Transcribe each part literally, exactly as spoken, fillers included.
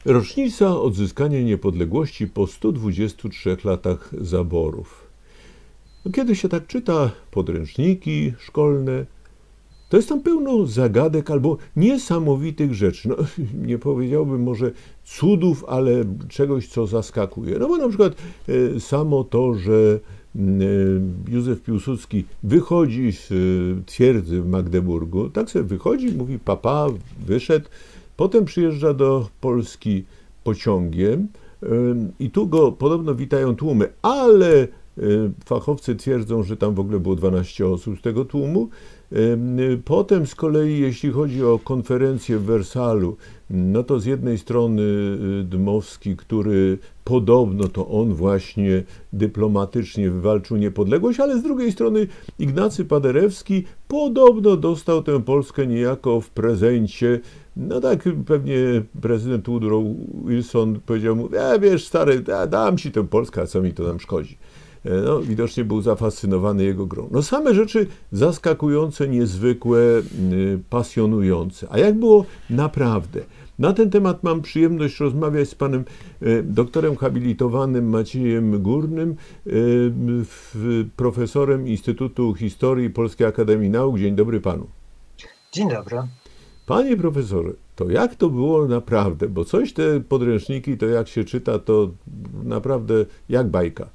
Rocznica odzyskania niepodległości po stu dwudziestu trzech latach zaborów. No, kiedy się tak czyta podręczniki szkolne, to jest tam pełno zagadek albo niesamowitych rzeczy. No, nie powiedziałbym może cudów, ale czegoś, co zaskakuje. No bo na przykład e, samo to, że e, Józef Piłsudski wychodzi z e, twierdzy w Magdeburgu, tak sobie wychodzi, mówi papa, wyszedł, potem przyjeżdża do Polski pociągiem e, i tu go podobno witają tłumy, ale e, fachowcy twierdzą, że tam w ogóle było dwanaście osób z tego tłumu. Potem z kolei, jeśli chodzi o konferencję w Wersalu, no to z jednej strony Dmowski, który podobno to on właśnie dyplomatycznie wywalczył niepodległość, ale z drugiej strony Ignacy Paderewski podobno dostał tę Polskę niejako w prezencie. No tak pewnie prezydent Woodrow Wilson powiedział mu, e, wiesz stary, da, dam ci tę Polskę, a co mi to tam szkodzi. No, widocznie był zafascynowany jego grą. No same rzeczy zaskakujące, niezwykłe, pasjonujące. A jak było naprawdę? Na ten temat mam przyjemność rozmawiać z panem doktorem habilitowanym Maciejem Górnym, profesorem Instytutu Historii Polskiej Akademii Nauk. Dzień dobry panu. Dzień dobry. Panie profesorze, to jak to było naprawdę? Bo coś te podręczniki, to jak się czyta, to naprawdę jak bajka.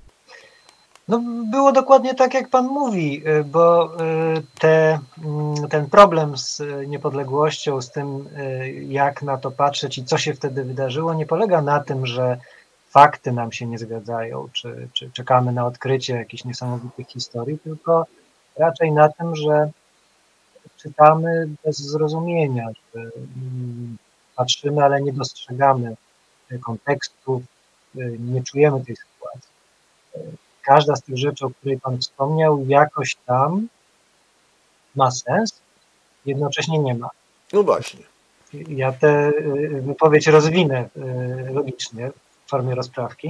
No, było dokładnie tak, jak pan mówi, bo te, ten problem z niepodległością, z tym, jak na to patrzeć i co się wtedy wydarzyło, nie polega na tym, że fakty nam się nie zgadzają, czy, czy czekamy na odkrycie jakichś niesamowitych historii, tylko raczej na tym, że czytamy bez zrozumienia, że patrzymy, ale nie dostrzegamy kontekstu, nie czujemy tej sytuacji. Każda z tych rzeczy, o której pan wspomniał, jakoś tam ma sens, jednocześnie nie ma. No właśnie. Ja tę wypowiedź rozwinę logicznie w formie rozprawki.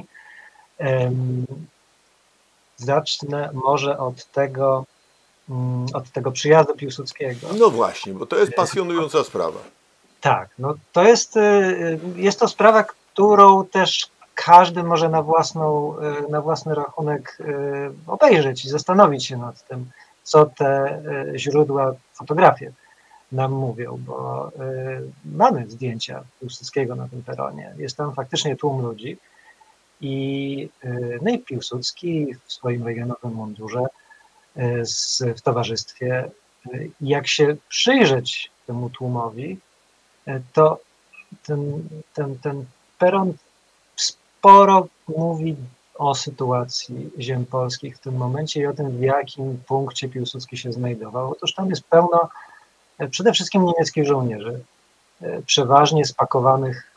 Zacznę może od tego, od tego przyjazdu Piłsudskiego. No właśnie, bo to jest pasjonująca sprawa. Tak, no to jest, jest to sprawa, którą też każdy może na, własną, na własny rachunek obejrzeć i zastanowić się nad tym, co te źródła, fotografie nam mówią, bo mamy zdjęcia Piłsudskiego na tym peronie. Jest tam faktycznie tłum ludzi i, no i Piłsudski w swoim legionowym mundurze z, w towarzystwie. Jak się przyjrzeć temu tłumowi, to ten, ten, ten peron sporo mówi o sytuacji ziem polskich w tym momencie i o tym, w jakim punkcie Piłsudski się znajdował. Otóż tam jest pełno przede wszystkim niemieckich żołnierzy, przeważnie spakowanych,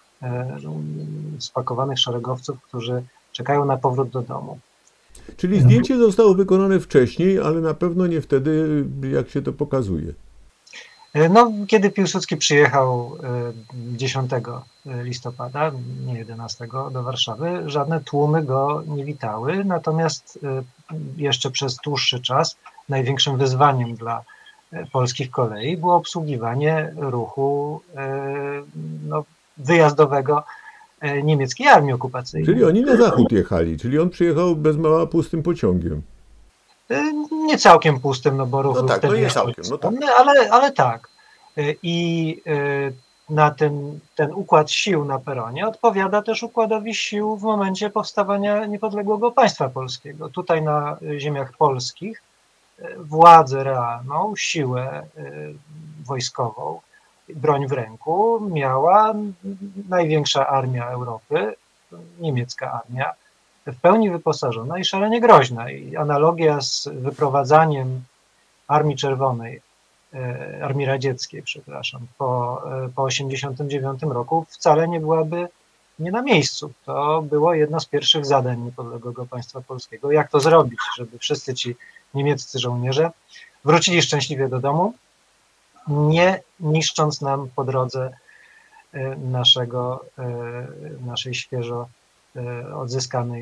spakowanych szeregowców, którzy czekają na powrót do domu. Czyli zdjęcie zostało wykonane wcześniej, ale na pewno nie wtedy, jak się to pokazuje. No, kiedy Piłsudski przyjechał dziesiątego listopada, nie jedenastego, do Warszawy, żadne tłumy go nie witały, natomiast jeszcze przez dłuższy czas największym wyzwaniem dla polskich kolei było obsługiwanie ruchu no, wyjazdowego niemieckiej armii okupacyjnej. Czyli oni na zachód jechali, czyli on przyjechał bez mała pustym pociągiem. Nie całkiem pustym, no bo ruch no był tak, wtedy no nie całkiem, no tak. ale, ale tak. I na ten, ten układ sił na peronie odpowiada też układowi sił w momencie powstawania niepodległego państwa polskiego. Tutaj na ziemiach polskich władzę realną, siłę wojskową, broń w ręku miała największa armia Europy, niemiecka armia, w pełni wyposażona i szalenie groźna. I analogia z wyprowadzaniem Armii Czerwonej, Armii Radzieckiej, przepraszam, po, po osiemdziesiątym dziewiątym roku wcale nie byłaby nie na miejscu. To było jedno z pierwszych zadań niepodległego państwa polskiego. Jak to zrobić, żeby wszyscy ci niemieccy żołnierze wrócili szczęśliwie do domu, nie niszcząc nam po drodze naszego, naszej świeżo odzyskanej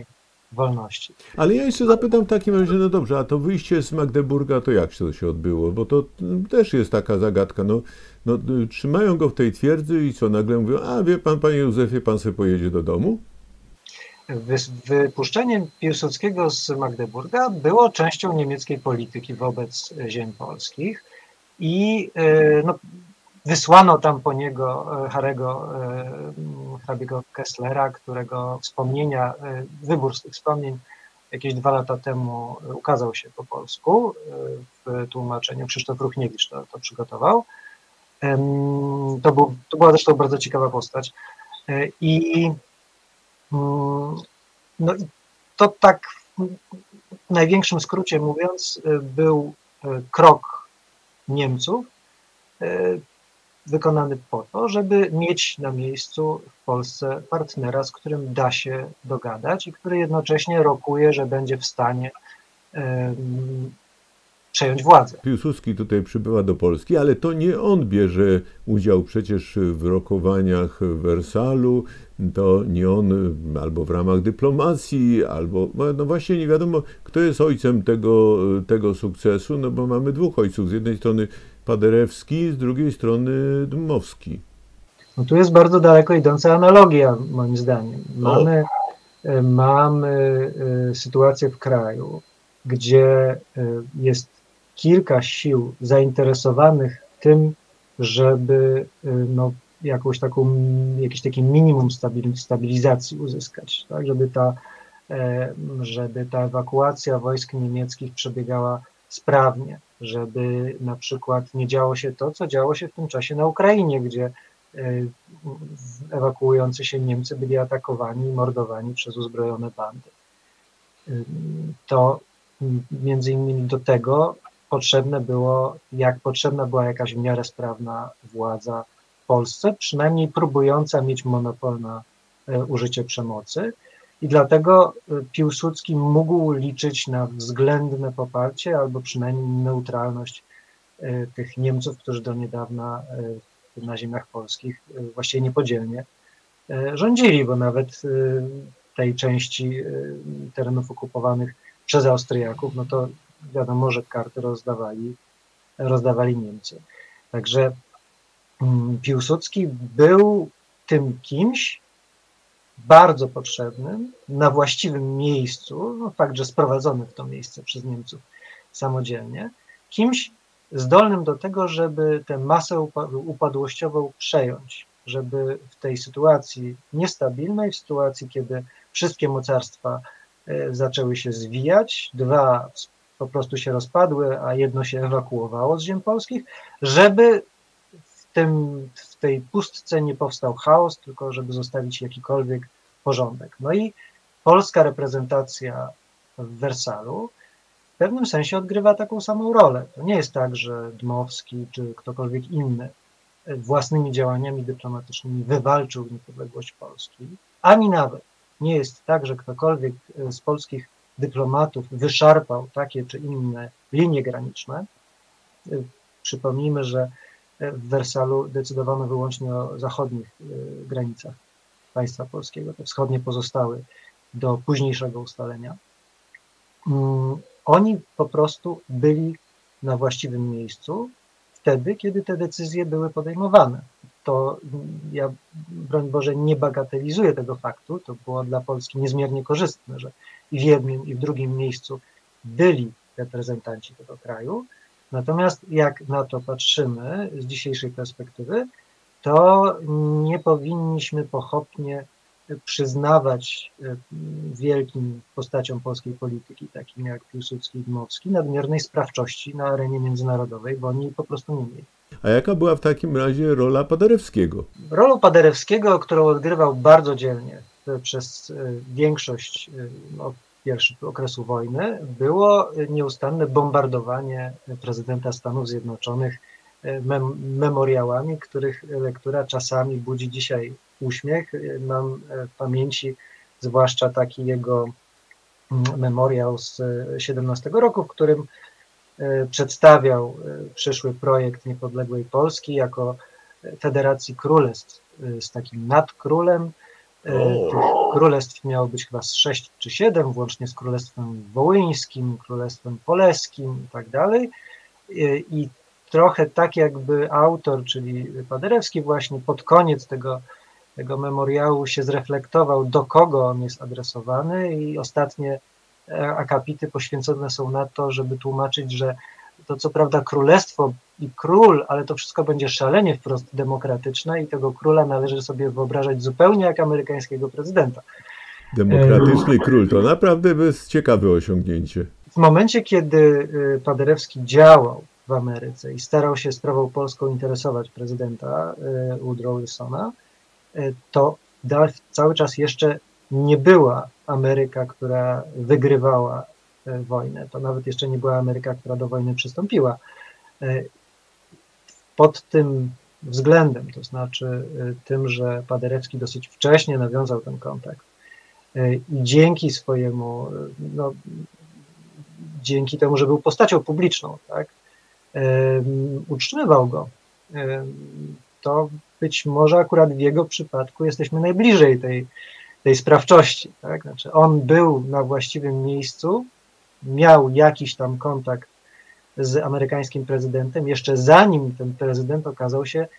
wolności. Ale ja jeszcze zapytam w takim razie, no dobrze, a to wyjście z Magdeburga, to jak to się odbyło? Bo to też jest taka zagadka. No, no, trzymają go w tej twierdzy i co, nagle mówią, a wie pan, panie Józefie, pan sobie pojedzie do domu? Wypuszczenie Piłsudskiego z Magdeburga było częścią niemieckiej polityki wobec ziem polskich i no, wysłano tam po niego Harego, hrabiego Kesslera, którego wspomnienia, wybór z tych wspomnień jakieś dwa lata temu ukazał się po polsku w tłumaczeniu. Krzysztof Ruchniewicz to, to przygotował. To, był, to była zresztą bardzo ciekawa postać. I no i to tak w największym skrócie mówiąc był krok Niemców wykonany po to, żeby mieć na miejscu w Polsce partnera, z którym da się dogadać i który jednocześnie rokuje, że będzie w stanie um, przejąć władzę. Piłsudski tutaj przybywa do Polski, ale to nie on bierze udział przecież w rokowaniach w Wersalu, to nie on albo w ramach dyplomacji, albo no właśnie nie wiadomo, kto jest ojcem tego, tego sukcesu, no bo mamy dwóch ojców, z jednej strony Paderewski, z drugiej strony Dmowski. No tu jest bardzo daleko idąca analogia, moim zdaniem. Mamy, mamy sytuację w kraju, gdzie jest kilka sił zainteresowanych tym, żeby no, jakąś taką, jakiś taki minimum stabilizacji uzyskać, tak? żeby, ta, żeby ta ewakuacja wojsk niemieckich przebiegała sprawnie, żeby na przykład nie działo się to, co działo się w tym czasie na Ukrainie, gdzie ewakuujący się Niemcy byli atakowani i mordowani przez uzbrojone bandy. To między innymi do tego potrzebne było, jak potrzebna była jakaś w miarę sprawna władza w Polsce, przynajmniej próbująca mieć monopol na użycie przemocy. I dlatego Piłsudski mógł liczyć na względne poparcie albo przynajmniej neutralność tych Niemców, którzy do niedawna na ziemiach polskich właściwie niepodzielnie rządzili, bo nawet tej części terenów okupowanych przez Austriaków, no to wiadomo, że karty rozdawali, rozdawali Niemcy. Także Piłsudski był tym kimś bardzo potrzebnym, na właściwym miejscu, no fakt, że sprowadzony w to miejsce przez Niemców samodzielnie, kimś zdolnym do tego, żeby tę masę upadłościową przejąć, żeby w tej sytuacji niestabilnej, w sytuacji, kiedy wszystkie mocarstwa zaczęły się zwijać, dwa po prostu się rozpadły, a jedno się ewakuowało z ziem polskich, żeby w, tym, w tej pustce nie powstał chaos, tylko żeby zostawić jakikolwiek porządek. No i polska reprezentacja w Wersalu w pewnym sensie odgrywa taką samą rolę. To nie jest tak, że Dmowski czy ktokolwiek inny własnymi działaniami dyplomatycznymi wywalczył niepodległość Polski, ani nawet nie jest tak, że ktokolwiek z polskich dyplomatów wyszarpał takie czy inne linie graniczne. Przypomnijmy, że w Wersalu decydowano wyłącznie o zachodnich granicach państwa polskiego. Te wschodnie pozostały do późniejszego ustalenia. Oni po prostu byli na właściwym miejscu wtedy, kiedy te decyzje były podejmowane. To ja, broń Boże, nie bagatelizuję tego faktu, to było dla Polski niezmiernie korzystne, że i w jednym, i w drugim miejscu byli reprezentanci tego kraju. Natomiast jak na to patrzymy z dzisiejszej perspektywy, to nie powinniśmy pochopnie przyznawać wielkim postaciom polskiej polityki, takim jak Piłsudski i Dmowski, nadmiernej sprawczości na arenie międzynarodowej, bo oni po prostu nie mieli. A jaka była w takim razie rola Paderewskiego? Rolą Paderewskiego, którą odgrywał bardzo dzielnie przez większość no, pierwszego okresu wojny, było nieustanne bombardowanie prezydenta Stanów Zjednoczonych mem memoriałami, których lektura czasami budzi dzisiaj uśmiech. Mam w pamięci zwłaszcza taki jego memoriał z siedemnastego roku, w którym przedstawiał przyszły projekt niepodległej Polski jako Federacji Królestw z takim nadkrólem, tych królestw miało być chyba z sześć czy siedem, włącznie z Królestwem Wołyńskim, Królestwem Poleskim i tak dalej. I trochę tak jakby autor, czyli Paderewski właśnie pod koniec tego, tego memoriału się zreflektował, do kogo on jest adresowany i ostatnie akapity poświęcone są na to, żeby tłumaczyć, że to co prawda królestwo i król, ale to wszystko będzie szalenie wprost demokratyczne i tego króla należy sobie wyobrażać zupełnie jak amerykańskiego prezydenta. Demokratyczny król to naprawdę jest ciekawe osiągnięcie. W momencie, kiedy Paderewski działał w Ameryce i starał się sprawą polską interesować prezydenta Woodrow Wilsona, to cały czas jeszcze nie była Ameryka, która wygrywała wojnę. To nawet jeszcze nie była Ameryka, która do wojny przystąpiła. Pod tym względem, to znaczy tym, że Paderewski dosyć wcześnie nawiązał ten kontakt i dzięki swojemu, no, dzięki temu, że był postacią publiczną, tak, utrzymywał go, to być może akurat w jego przypadku jesteśmy najbliżej tej, tej sprawczości. Tak? Znaczy on był na właściwym miejscu, miał jakiś tam kontakt z amerykańskim prezydentem, jeszcze zanim ten prezydent okazał się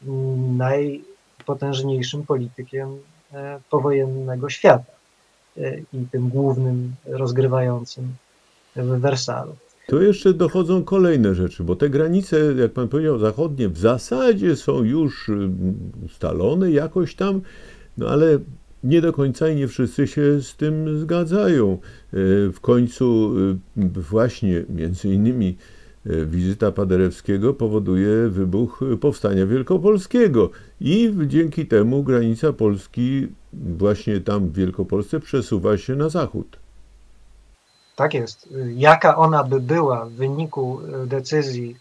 najpotężniejszym politykiem powojennego świata i tym głównym rozgrywającym w Wersalu. Tu jeszcze dochodzą kolejne rzeczy, bo te granice, jak pan powiedział, zachodnie w zasadzie są już ustalone jakoś tam, no ale nie do końca i nie wszyscy się z tym zgadzają. W końcu właśnie między innymi wizyta Paderewskiego powoduje wybuch Powstania Wielkopolskiego i dzięki temu granica Polski właśnie tam w Wielkopolsce przesuwa się na zachód. Tak jest. Jaka ona by była w wyniku decyzji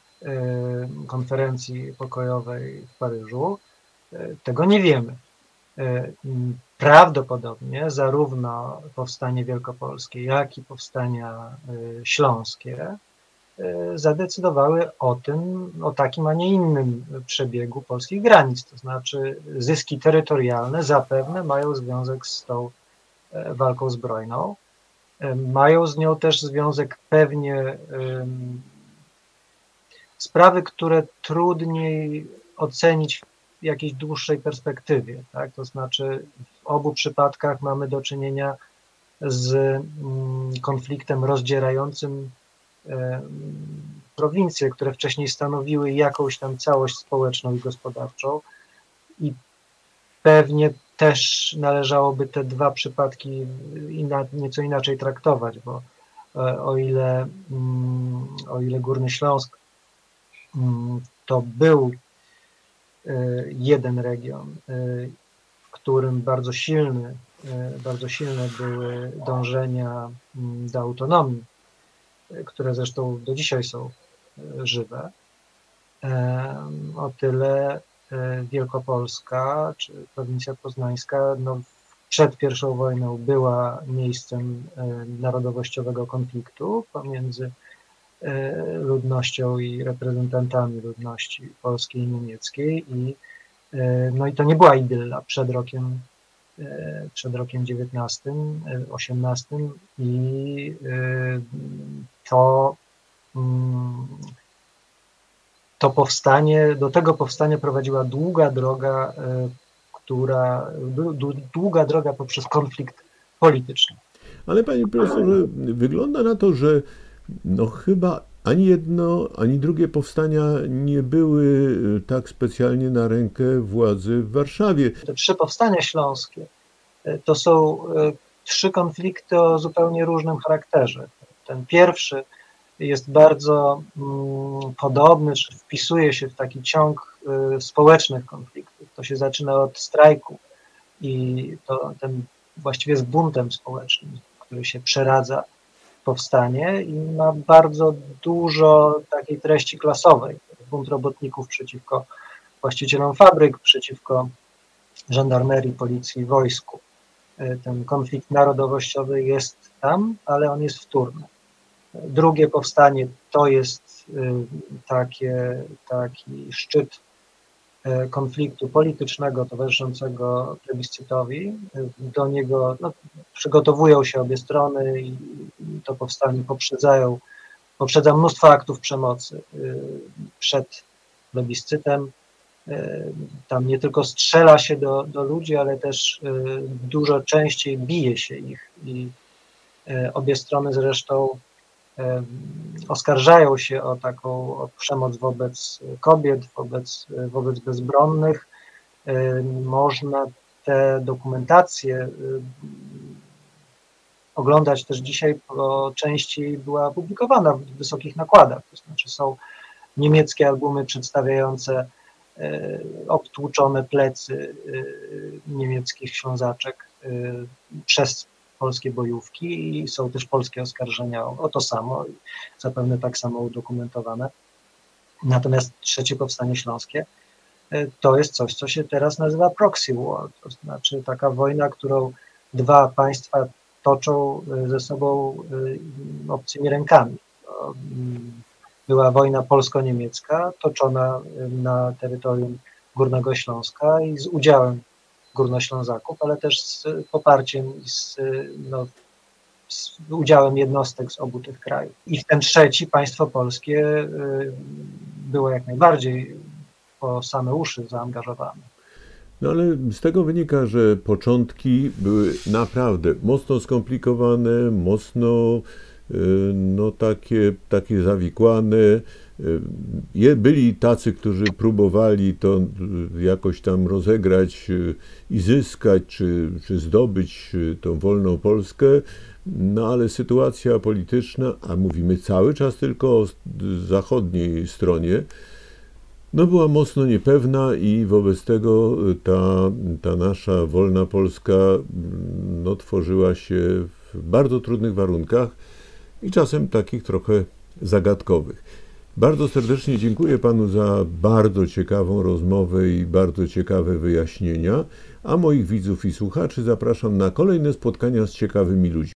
konferencji pokojowej w Paryżu, tego nie wiemy. Prawdopodobnie zarówno powstanie wielkopolskie, jak i powstania śląskie zadecydowały o tym, o takim, a nie innym przebiegu polskich granic. To znaczy zyski terytorialne zapewne mają związek z tą walką zbrojną. Mają z nią też związek pewnie um, sprawy, które trudniej ocenić w jakiejś dłuższej perspektywie. Tak? To znaczy w obu przypadkach mamy do czynienia z um, konfliktem rozdzierającym um, prowincje, które wcześniej stanowiły jakąś tam całość społeczną i gospodarczą i pewnie też należałoby te dwa przypadki inna, nieco inaczej traktować, bo o ile, o ile Górny Śląsk to był jeden region, w którym bardzo silny, bardzo silne były dążenia do autonomii, które zresztą do dzisiaj są żywe, o tyle Wielkopolska czy prowincja poznańska no, przed pierwszą wojną była miejscem narodowościowego konfliktu pomiędzy ludnością i reprezentantami ludności polskiej i niemieckiej i, no i to nie była idylla przed rokiem przed rokiem dziewiętnastym, osiemnastym i to To powstanie, do tego powstania prowadziła długa droga, która, długa droga poprzez konflikt polityczny. Ale panie profesorze, wygląda na to, że no chyba ani jedno, ani drugie powstania nie były tak specjalnie na rękę władzy w Warszawie. Te trzy powstania śląskie to są trzy konflikty o zupełnie różnym charakterze. Ten pierwszy jest bardzo mm, podobny, czy wpisuje się w taki ciąg y, społecznych konfliktów. To się zaczyna od strajku i to ten właściwie jest buntem społecznym, który się przeradza w powstanie i ma bardzo dużo takiej treści klasowej. Bunt robotników przeciwko właścicielom fabryk, przeciwko żandarmerii, policji, wojsku. Y, ten konflikt narodowościowy jest tam, ale on jest wtórny. Drugie powstanie to jest takie, taki szczyt konfliktu politycznego towarzyszącego plebiscytowi. Do niego no, przygotowują się obie strony i, i to powstanie poprzedzają, poprzedza mnóstwo aktów przemocy przed plebiscytem. Tam nie tylko strzela się do, do ludzi, ale też dużo częściej bije się ich i obie strony zresztą oskarżają się o taką o przemoc wobec kobiet, wobec, wobec bezbronnych. Można te dokumentacje oglądać też dzisiaj, bo częściej była publikowana w wysokich nakładach, to znaczy są niemieckie albumy przedstawiające obtłuczone plecy niemieckich ślązaczek przez polskie bojówki i są też polskie oskarżenia o to samo, zapewne tak samo udokumentowane. Natomiast trzecie powstanie śląskie to jest coś, co się teraz nazywa proxy war, to znaczy taka wojna, którą dwa państwa toczą ze sobą obcymi rękami. Była wojna polsko-niemiecka toczona na terytorium Górnego Śląska i z udziałem Górnoślązaków, ale też z poparciem i z, no, z udziałem jednostek z obu tych krajów. I w ten trzeci państwo polskie było jak najbardziej po same uszy zaangażowane. No ale z tego wynika, że początki były naprawdę mocno skomplikowane, mocno no takie, takie zawikłane. Byli tacy, którzy próbowali to jakoś tam rozegrać i zyskać, czy, czy zdobyć tą wolną Polskę, no ale sytuacja polityczna, a mówimy cały czas tylko o zachodniej stronie, no była mocno niepewna i wobec tego ta, ta nasza wolna Polska no, tworzyła się w bardzo trudnych warunkach i czasem takich trochę zagadkowych. Bardzo serdecznie dziękuję panu za bardzo ciekawą rozmowę i bardzo ciekawe wyjaśnienia, a moich widzów i słuchaczy zapraszam na kolejne spotkania z ciekawymi ludźmi.